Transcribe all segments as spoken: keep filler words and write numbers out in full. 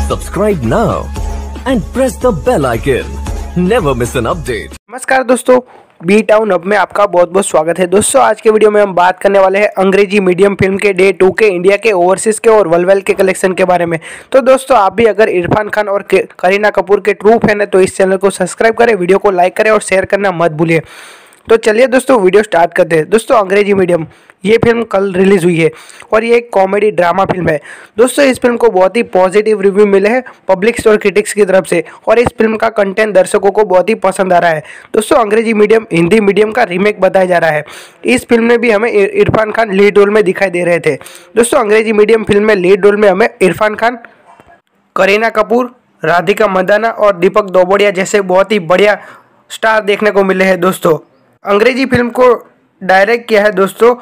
Subscribe now and press the bell icon. Never miss an update. नमस्कार दोस्तों, B town अब में आपका बहुत बहुत स्वागत है। दोस्तों आज के वीडियो में हम बात करने वाले हैं अंग्रेजी मीडियम फिल्म के डे टू के इंडिया के ओवरसीज के और वर्ल्ड के कलेक्शन के बारे में। तो दोस्तों आप भी अगर इरफान खान और करीना कपूर के ट्रू फैन है तो इस चैनल को सब्सक्राइब करें, वीडियो को लाइक करें और शेयर करना मत भूलिए। तो चलिए दोस्तों वीडियो स्टार्ट करते हैं। दोस्तों अंग्रेजी मीडियम ये फिल्म कल रिलीज़ हुई है और ये एक कॉमेडी ड्रामा फिल्म है। दोस्तों इस फिल्म को बहुत ही पॉजिटिव रिव्यू मिले हैं पब्लिक्स और क्रिटिक्स की तरफ से और इस फिल्म का कंटेंट दर्शकों को बहुत ही पसंद आ रहा है। दोस्तों अंग्रेजी मीडियम हिंदी मीडियम का रीमेक बताया जा रहा है। इस फिल्म में भी हमें इरफान खान लीड रोल में दिखाई दे रहे थे। दोस्तों अंग्रेजी मीडियम फिल्म में लीड रोल में हमें इरफान खान, करीना कपूर, राधिका मंदाना और दीपक दोबड़िया जैसे बहुत ही बढ़िया स्टार देखने को मिले हैं। दोस्तों अंग्रेजी फिल्म को डायरेक्ट किया है दोस्तों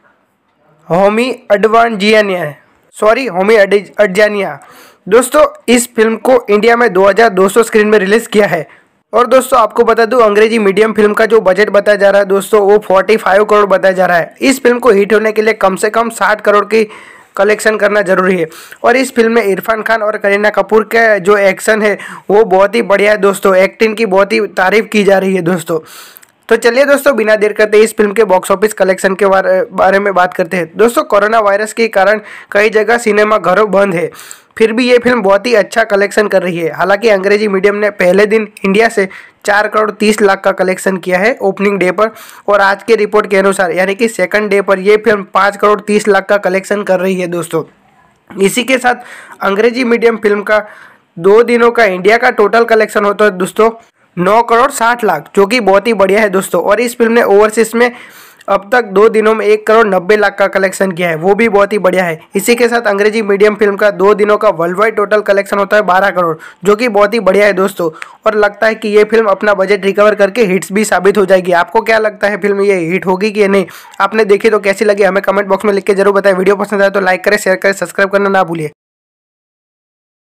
होमी अडवाणिया सॉरी होमी अडवाणिया। दोस्तों इस फिल्म को इंडिया में दो हज़ार दो सौ स्क्रीन में रिलीज़ किया है। और दोस्तों आपको बता दूं अंग्रेजी मीडियम फिल्म का जो बजट बताया जा रहा है दोस्तों वो पैंतालीस करोड़ बताया जा रहा है। इस फिल्म को हिट होने के लिए कम से कम साठ करोड़ की कलेक्शन करना जरूरी है। और इस फिल्म में इरफान खान और करीना कपूर का जो एक्शन है वो बहुत ही बढ़िया है। दोस्तों एक्टिंग की बहुत ही तारीफ की जा रही है। दोस्तों तो चलिए दोस्तों बिना देर करते इस फिल्म के बॉक्स ऑफिस कलेक्शन के बारे बारे में बात करते हैं। दोस्तों कोरोना वायरस के कारण कई जगह सिनेमा घरों बंद है, फिर भी ये फिल्म बहुत ही अच्छा कलेक्शन कर रही है। हालांकि अंग्रेजी मीडियम ने पहले दिन इंडिया से चार करोड़ तीस लाख का कलेक्शन किया है ओपनिंग डे पर और आज के रिपोर्ट के अनुसार यानी कि सेकंड डे पर ये फिल्म पाँच करोड़ तीस लाख का कलेक्शन कर रही है। दोस्तों इसी के साथ अंग्रेजी मीडियम फिल्म का दो दिनों का इंडिया का टोटल कलेक्शन होता है दोस्तों नौ करोड़ साठ लाख, जो कि बहुत ही बढ़िया है दोस्तों। और इस फिल्म ने ओवरसीज में अब तक दो दिनों में एक करोड़ नब्बे लाख का कलेक्शन किया है, वो भी बहुत ही बढ़िया है। इसी के साथ अंग्रेजी मीडियम फिल्म का दो दिनों का वर्ल्ड वाइड टोटल कलेक्शन होता है बारह करोड़, जो कि बहुत ही बढ़िया है दोस्तों। और लगता है कि ये फिल्म अपना बजट रिकवर करके हिट्स भी साबित हो जाएगी। आपको क्या लगता है फिल्म ये हिट होगी कि नहीं? आपने देखी तो कैसी लगी हमें कमेंट बॉक्स में लिख के जरूर बताएं। वीडियो पसंद आए तो लाइक करें, शेयर करें, सब्सक्राइब करना ना भूलिए।